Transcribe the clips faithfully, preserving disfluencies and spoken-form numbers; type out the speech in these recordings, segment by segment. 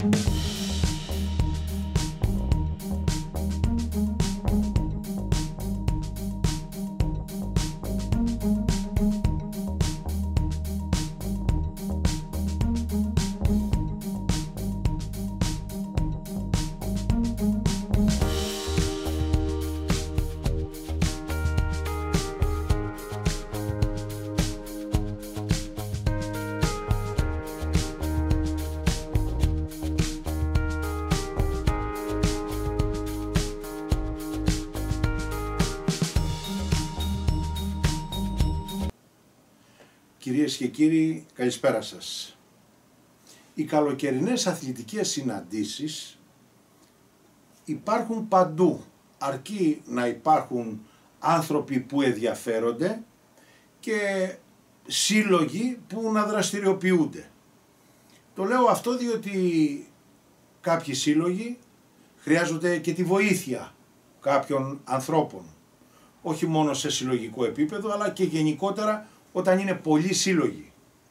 Κυρίες και κύριοι, καλησπέρα σας. Οι καλοκαιρινές αθλητικές συναντήσεις υπάρχουν παντού, αρκεί να υπάρχουν άνθρωποι που ενδιαφέρονται και σύλλογοι που να δραστηριοποιούνται. Το λέω αυτό διότι κάποιοι σύλλογοι χρειάζονται και τη βοήθεια κάποιων ανθρώπων, όχι μόνο σε συλλογικό επίπεδο αλλά και γενικότερα όταν είναι πολλοί σύλλογοι.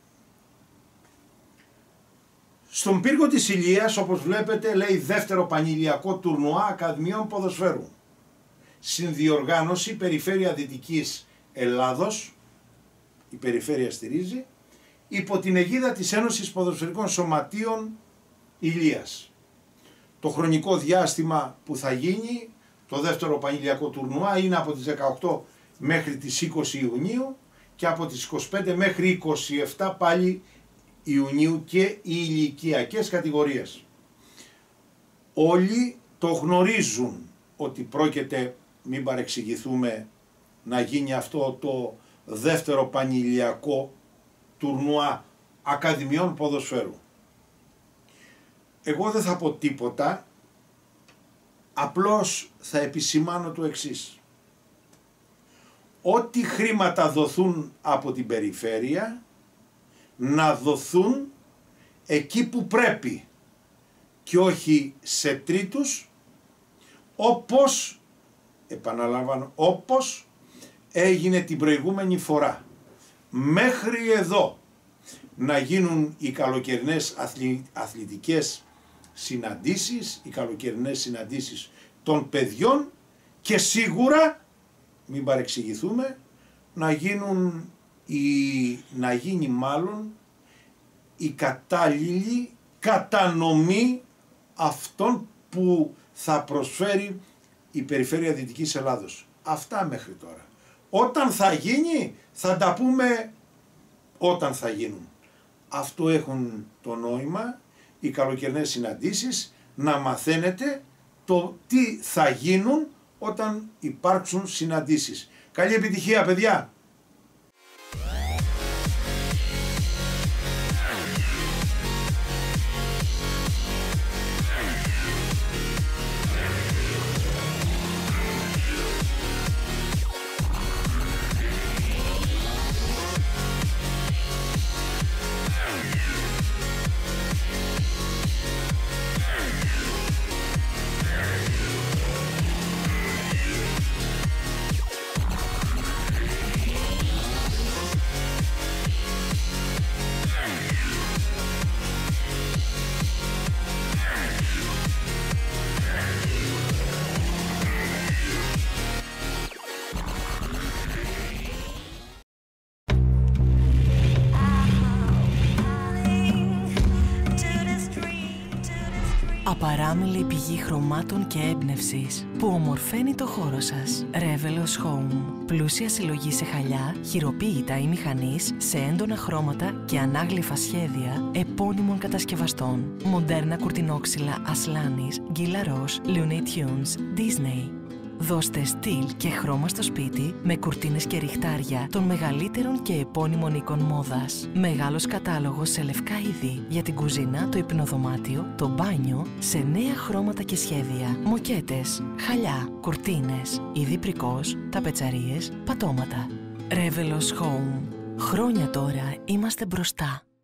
Στον πύργο της Ηλίας, όπως βλέπετε, λέει δεύτερο πανηλιακό τουρνουά Ακαδημιών Ποδοσφαίρου. Συνδιοργάνωση Περιφέρεια Δυτικής Ελλάδος, η περιφέρεια στηρίζει, υπό την αιγίδα της Ένωσης Ποδοσφαιρικών Σωματείων Ηλίας. Το χρονικό διάστημα που θα γίνει το δεύτερο πανηλιακό τουρνουά είναι από τις δεκαοκτώ μέχρι τις είκοσι Ιουνίου και από τις είκοσι πέντε μέχρι είκοσι επτά πάλι Ιουνίου και οι ηλικιακές κατηγορίες. Όλοι το γνωρίζουν ότι πρόκειται, μην παρεξηγηθούμε, να γίνει αυτό το δεύτερο πανηλιακό τουρνουά Ακαδημιών Ποδοσφαίρου. Εγώ δεν θα πω τίποτα, απλώς θα επισημάνω το εξής. Ό,τι χρήματα δοθούν από την περιφέρεια να δοθούν εκεί που πρέπει και όχι σε τρίτους, όπως, επαναλαμβάνω, όπως έγινε την προηγούμενη φορά. Μέχρι εδώ να γίνουν οι καλοκαιρινές αθλητικές συναντήσεις, οι καλοκαιρινές συναντήσεις των παιδιών και σίγουρα, μην παρεξηγηθούμε, να γίνουν η, να γίνει μάλλον η κατάλληλη κατανομή αυτών που θα προσφέρει η Περιφέρεια Δυτικής Ελλάδος. Αυτά μέχρι τώρα. Όταν θα γίνει θα τα πούμε όταν θα γίνουν. Αυτό έχουν το νόημα οι καλοκαιρινές συναντήσεις, να μαθαίνετε το τι θα γίνουν όταν υπάρξουν συναντήσεις. Καλή επιτυχία, παιδιά! Απαράμιλη πηγή χρωμάτων και έμπνευσης που ομορφαίνει το χώρο σας. Revelos Home. Πλούσια συλλογή σε χαλιά, χειροποίητα ή μηχανής, σε έντονα χρώματα και ανάγλυφα σχέδια επώνυμων κατασκευαστών. Μοντέρνα κουρτινόξυλα Ασλάνης, Γκίλαρος, Looney Tunes, Disney. Δώστε στυλ και χρώμα στο σπίτι με κουρτίνες και ριχτάρια των μεγαλύτερων και επώνυμων οίκων μόδας. Μεγάλος κατάλογος σε λευκά είδη για την κουζίνα, το υπνοδωμάτιο, το μπάνιο, σε νέα χρώματα και σχέδια. Μοκέτες, χαλιά, κουρτίνες, είδη πρικός, ταπετσαρίες, πατώματα. Revelos Home. Χρόνια τώρα είμαστε μπροστά.